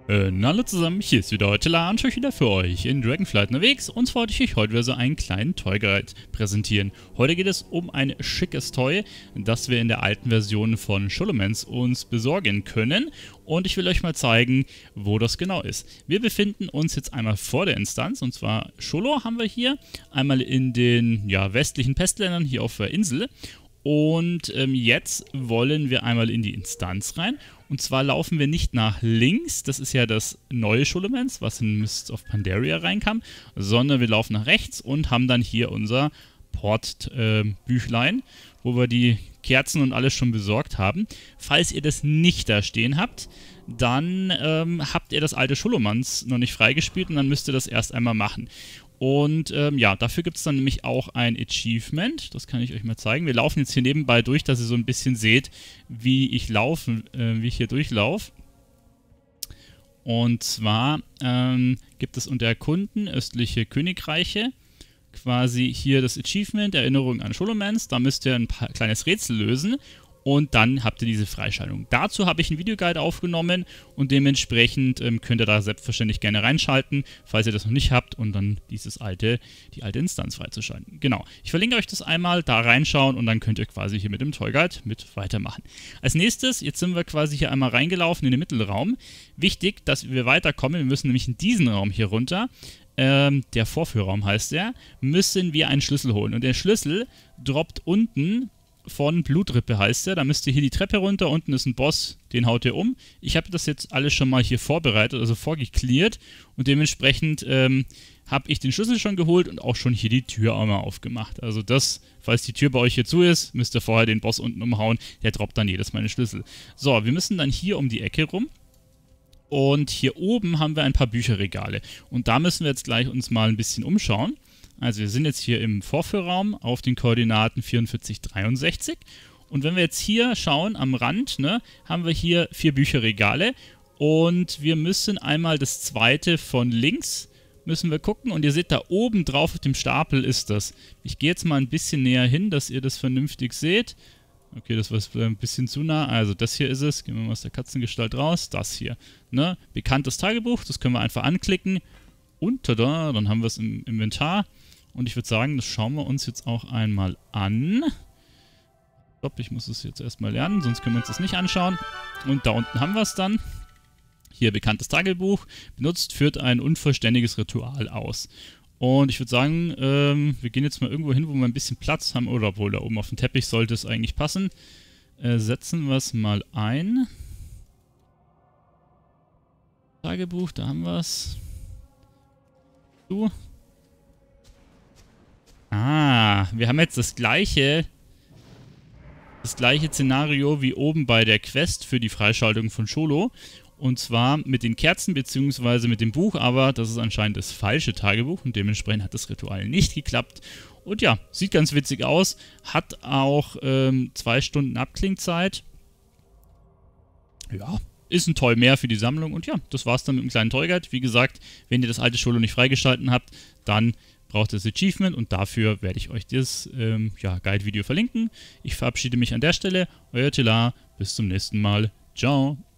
Hallo zusammen, hier ist wieder heute La und ich wieder für euch in Dragonflight unterwegs und zwar wollte ich euch heute wieder so einen kleinen Toy Guide präsentieren. Heute geht es um ein schickes Toy, das wir in der alten Version von Scholomance uns besorgen können und ich will euch mal zeigen, wo das genau ist. Wir befinden uns jetzt einmal vor der Instanz und zwar Scholo haben wir hier, einmal in den westlichen Pestländern hier auf der Insel. Und jetzt wollen wir einmal in die Instanz rein. Und zwar laufen wir nicht nach links, das ist ja das neue Scholomance, was in Mists of Pandaria reinkam, sondern wir laufen nach rechts und haben dann hier unser Portbüchlein, wo wir die Kerzen und alles schon besorgt haben. Falls ihr das nicht da stehen habt, dann habt ihr das alte Scholomance noch nicht freigespielt und dann müsst ihr das erst einmal machen. Und dafür gibt es dann nämlich auch ein Achievement, das kann ich euch mal zeigen. Wir laufen jetzt hier nebenbei durch, dass ihr so ein bisschen seht, wie ich hier durchlaufe. Und zwar gibt es unter Erkunden östliche Königreiche quasi hier das Achievement, Erinnerung an Scholomance. Da müsst ihr ein kleines Rätsel lösen. Und dann habt ihr diese Freischaltung. Dazu habe ich einen Videoguide aufgenommen und dementsprechend könnt ihr da selbstverständlich gerne reinschalten, falls ihr das noch nicht habt und dann die alte Instanz freizuschalten. Genau, ich verlinke euch das einmal, da reinschauen und dann könnt ihr quasi hier mit dem Toy Guide mit weitermachen. Als nächstes, jetzt sind wir quasi hier einmal reingelaufen in den Mittelraum. Wichtig, dass wir weiterkommen, wir müssen nämlich in diesen Raum hier runter. Der Vorführraum heißt der, müssen wir einen Schlüssel holen. Und der Schlüssel droppt unten von Blutrippe heißt der, da müsst ihr hier die Treppe runter, unten ist ein Boss, den haut ihr um. Ich habe das jetzt alles schon mal hier vorbereitet, also vorgeklärt und dementsprechend habe ich den Schlüssel schon geholt und auch schon hier die Tür einmal aufgemacht. Also das, falls die Tür bei euch hier zu ist, müsst ihr vorher den Boss unten umhauen, der droppt dann jedes Mal den Schlüssel. So, wir müssen dann hier um die Ecke rum. Und hier oben haben wir ein paar Bücherregale und da müssen wir jetzt gleich uns mal ein bisschen umschauen. Also wir sind jetzt hier im Vorführraum auf den Koordinaten 44, 63 und wenn wir jetzt hier schauen am Rand, ne, haben wir hier 4 Bücherregale und wir müssen einmal das zweite von links müssen wir gucken und ihr seht da oben drauf auf dem Stapel ist das. Ich gehe jetzt mal ein bisschen näher hin, dass ihr das vernünftig seht. Okay, das war ein bisschen zu nah. Also das hier ist es. Gehen wir mal aus der Katzengestalt raus. Das hier. Ne? Bekanntes Tagebuch. Das können wir einfach anklicken. Und tada, dann haben wir es im Inventar. Und ich würde sagen, das schauen wir uns jetzt auch einmal an. Stopp, ich muss es jetzt erstmal lernen, sonst können wir uns das nicht anschauen. Und da unten haben wir es dann. Hier, bekanntes Tagebuch. Benutzt, führt ein unvollständiges Ritual aus. Und ich würde sagen, wir gehen jetzt mal irgendwo hin, wo wir ein bisschen Platz haben. Oder obwohl, da oben auf dem Teppich sollte es eigentlich passen. Setzen wir es mal ein. Tagebuch, da haben wir es. Wir haben jetzt das gleiche Szenario wie oben bei der Quest für die Freischaltung von Scholo. Und zwar mit den Kerzen bzw. mit dem Buch, aber das ist anscheinend das falsche Tagebuch und dementsprechend hat das Ritual nicht geklappt. Und ja, sieht ganz witzig aus, hat auch 2 Stunden Abklingzeit. Ja, ist ein Toy mehr für die Sammlung und ja, das war's dann mit dem kleinen Toy Guide. Wie gesagt, wenn ihr das alte Scholo nicht freigeschalten habt, dann braucht ihr das Achievement und dafür werde ich euch das Guide-Video verlinken. Ich verabschiede mich an der Stelle, euer Telar, bis zum nächsten Mal. Ciao.